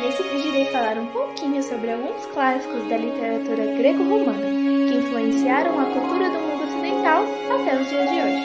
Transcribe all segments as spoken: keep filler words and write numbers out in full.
Nesse vídeo irei falar um pouquinho sobre alguns clássicos da literatura greco-romana que influenciaram a cultura do mundo ocidental até os dias de hoje.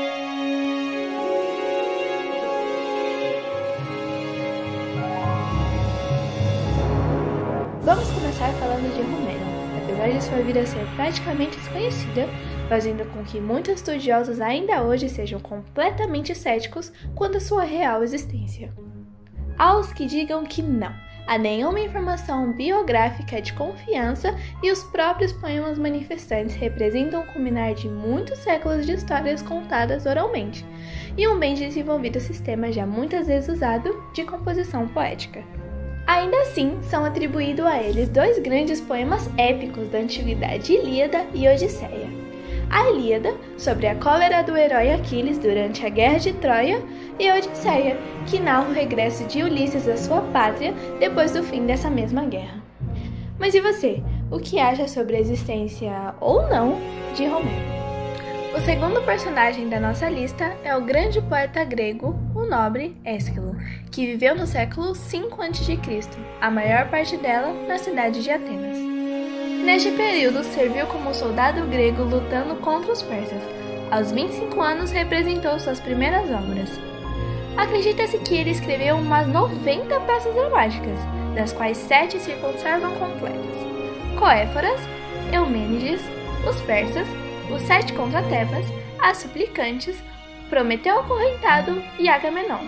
Vamos começar falando de Homero. Apesar de sua vida ser praticamente desconhecida, fazendo com que muitos estudiosos ainda hoje sejam completamente céticos quanto à sua real existência. Há os que digam que não há nenhuma informação biográfica de confiança e os próprios poemas manifestantes representam o culminar de muitos séculos de histórias contadas oralmente e um bem desenvolvido sistema já muitas vezes usado de composição poética. Ainda assim, são atribuídos a eles dois grandes poemas épicos da antiguidade, Ilíada e Odisseia. A Ilíada, sobre a cólera do herói Aquiles durante a Guerra de Troia, e a Odisseia, que narra o regresso de Ulisses à sua pátria depois do fim dessa mesma guerra. Mas e você? O que acha sobre a existência, ou não, de Homero? O segundo personagem da nossa lista é o grande poeta grego, o nobre Ésquilo, que viveu no século cinco antes de Cristo, a maior parte dela na cidade de Atenas. Neste período, serviu como soldado grego lutando contra os persas. Aos vinte e cinco anos, representou suas primeiras obras. Acredita-se que ele escreveu umas noventa peças dramáticas, das quais sete se conservam completas: Coéforas, Eumênides, os persas, os sete contra Tebas, as suplicantes, Prometeu acorrentado e Agamenon.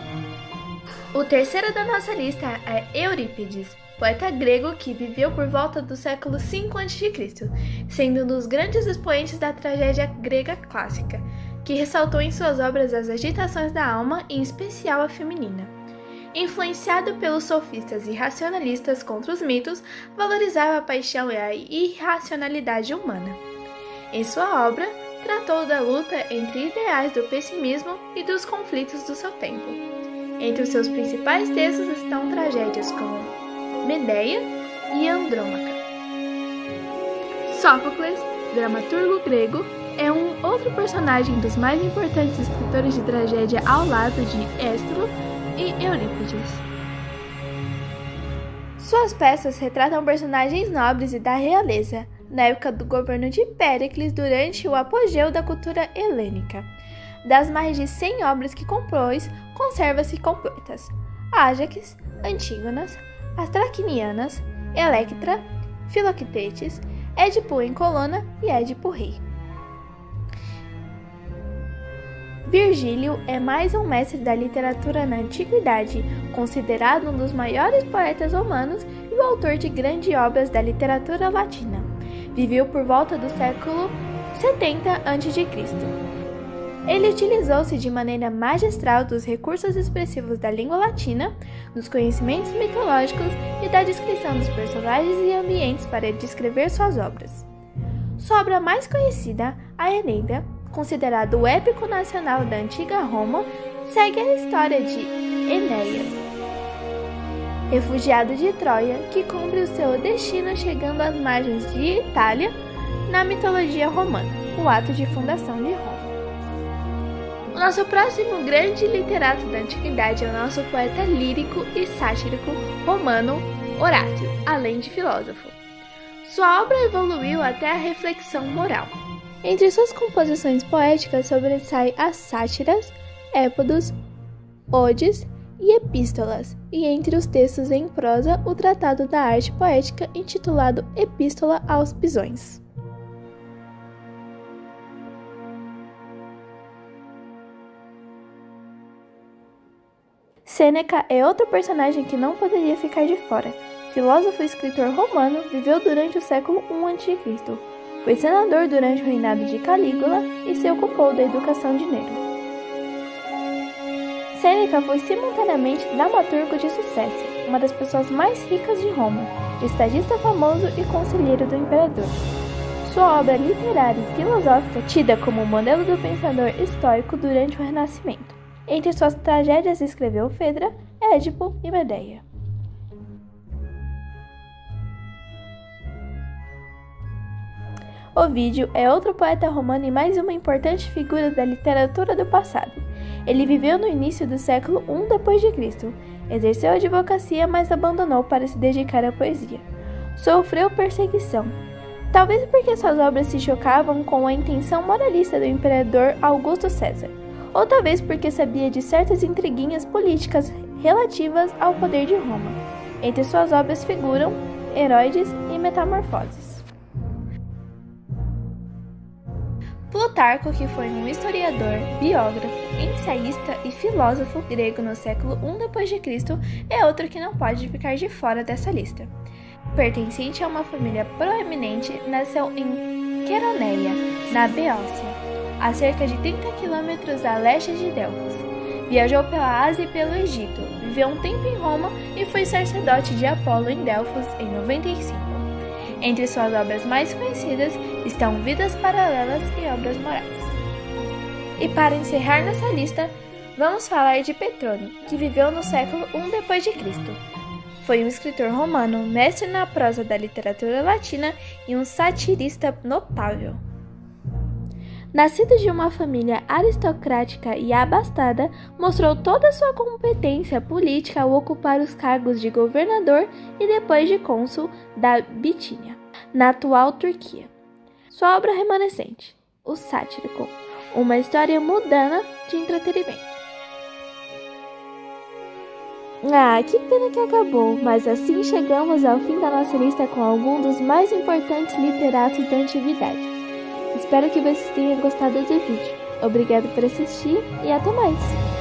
O terceiro da nossa lista é Eurípides, poeta grego que viveu por volta do século cinco antes de Cristo, sendo um dos grandes expoentes da tragédia grega clássica, que ressaltou em suas obras as agitações da alma, em especial a feminina. Influenciado pelos sofistas e racionalistas contra os mitos, valorizava a paixão e a irracionalidade humana. Em sua obra, tratou da luta entre ideais do pessimismo e dos conflitos do seu tempo. Entre os seus principais textos estão tragédias como Medeia e Andrômaca. Sófocles, dramaturgo grego, é um outro personagem dos mais importantes escritores de tragédia ao lado de Ésquilo e Eurípides. Suas peças retratam personagens nobres e da realeza, na época do governo de Péricles durante o apogeu da cultura helênica. Das mais de cem obras que compôs, conserva-se completas: Ájax, Antígonas, as Traquinianas, Electra, Filoctetes, Édipo em Colona e Édipo Rei. Virgílio é mais um mestre da literatura na antiguidade, considerado um dos maiores poetas romanos e o autor de grandes obras da literatura latina. Viveu por volta do século setenta antes de Cristo. Ele utilizou-se de maneira magistral dos recursos expressivos da língua latina, dos conhecimentos mitológicos e da descrição dos personagens e ambientes para descrever suas obras. Sua obra mais conhecida, a Eneida, considerado o épico nacional da antiga Roma, segue a história de Enéas, refugiado de Troia, que cumpre o seu destino chegando às margens de Itália na mitologia romana, o ato de fundação de Roma. O nosso próximo grande literato da antiguidade é o nosso poeta lírico e sático romano Horácio, além de filósofo. Sua obra evoluiu até a reflexão moral. Entre suas composições poéticas sobressai as sátiras, épodos, odes e epístolas, e entre os textos em prosa, o tratado da arte poética intitulado Epístola aos Pisões. Sêneca é outro personagem que não poderia ficar de fora. Filósofo e escritor romano, viveu durante o século um antes de Cristo. Foi senador durante o reinado de Calígula e se ocupou da educação de Nero. Sêneca foi simultaneamente dramaturgo de sucesso, uma das pessoas mais ricas de Roma, estadista famoso e conselheiro do imperador. Sua obra literária e filosófica é tida como o modelo do pensador estoico durante o Renascimento. Entre suas tragédias escreveu Fedra, Édipo e Medeia. Ovídio é outro poeta romano e mais uma importante figura da literatura do passado. Ele viveu no início do século I depois de Cristo. Exerceu a advocacia, mas abandonou para se dedicar à poesia. Sofreu perseguição, talvez porque suas obras se chocavam com a intenção moralista do imperador Augusto César, ou talvez porque sabia de certas intriguinhas políticas relativas ao poder de Roma. Entre suas obras figuram Heroides e Metamorfoses. Plutarco, que foi um historiador, biógrafo, ensaísta e filósofo grego no século I depois de Cristo, é outro que não pode ficar de fora dessa lista. Pertencente a uma família proeminente, nasceu em Queroneia, na Beócia, a cerca de trinta quilômetros a leste de Delfos. Viajou pela Ásia e pelo Egito, viveu um tempo em Roma e foi sacerdote de Apolo em Delfos em noventa e cinco. Entre suas obras mais conhecidas estão Vidas Paralelas e Obras Morais. E para encerrar nossa lista, vamos falar de Petrônio, que viveu no século I depois de Cristo. Foi um escritor romano, mestre na prosa da literatura latina e um satirista notável. Nascido de uma família aristocrática e abastada, mostrou toda a sua competência política ao ocupar os cargos de governador e depois de cônsul da Bitínia, na atual Turquia. Sua obra remanescente, O Sático, uma história mundana de entretenimento. Ah, que pena que acabou, mas assim chegamos ao fim da nossa lista com alguns dos mais importantes literatos da antiguidade. Espero que vocês tenham gostado do vídeo. Obrigado por assistir e até mais!